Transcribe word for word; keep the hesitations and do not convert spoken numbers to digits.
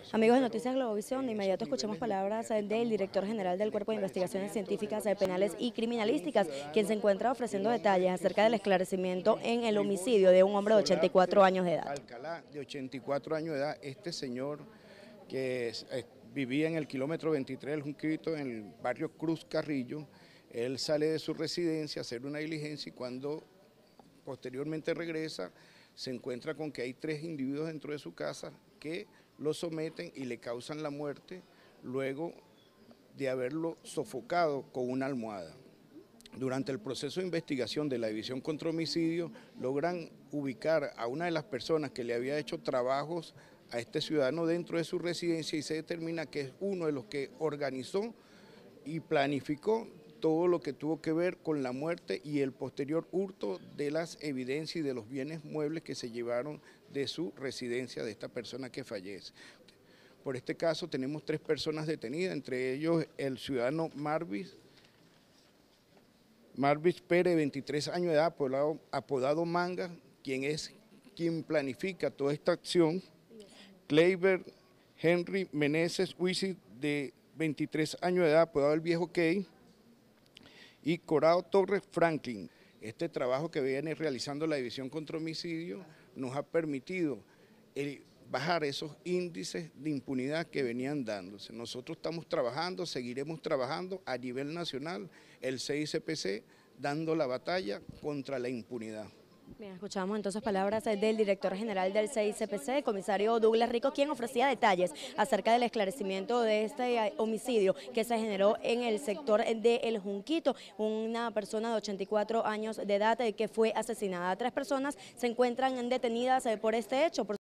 Amigos de Noticias Globovisión, de inmediato escuchemos palabras del director general del Cuerpo de Investigaciones Científicas Penales y Criminalísticas, quien se encuentra ofreciendo detalles acerca del esclarecimiento en el homicidio de un hombre de ochenta y cuatro años de edad. Alcalá, de ochenta y cuatro años de edad, este señor que es, eh, vivía en el kilómetro veintitrés del Junquito, en el barrio Cruz Carrillo, él sale de su residencia a hacer una diligencia y cuando posteriormente regresa, se encuentra con que hay tres individuos dentro de su casa que lo someten y le causan la muerte luego de haberlo sofocado con una almohada. Durante el proceso de investigación de la División contra Homicidio, logran ubicar a una de las personas que le había hecho trabajos a este ciudadano dentro de su residencia y se determina que es uno de los que organizó y planificó todo lo que tuvo que ver con la muerte y el posterior hurto de las evidencias y de los bienes muebles que se llevaron de su residencia de esta persona que fallece. Por este caso tenemos tres personas detenidas, entre ellos el ciudadano Marvis, Marvis Pérez, veintitrés años de edad, apodado, apodado Manga, quien es quien planifica toda esta acción, Kleiber Henry Meneses Huisi, de veintitrés años de edad, apodado el Viejo Key, y Corado Torres Franklin. Este trabajo que viene realizando la División contra Homicidio nos ha permitido el bajar esos índices de impunidad que venían dándose. Nosotros estamos trabajando, seguiremos trabajando a nivel nacional, el C I C P C, dando la batalla contra la impunidad. Bien, escuchamos entonces palabras del director general del C I C P C, comisario Douglas Rico, quien ofrecía detalles acerca del esclarecimiento de este homicidio que se generó en el sector de El Junquito, una persona de ochenta y cuatro años de edad que fue asesinada. Tres personas se encuentran detenidas por este hecho.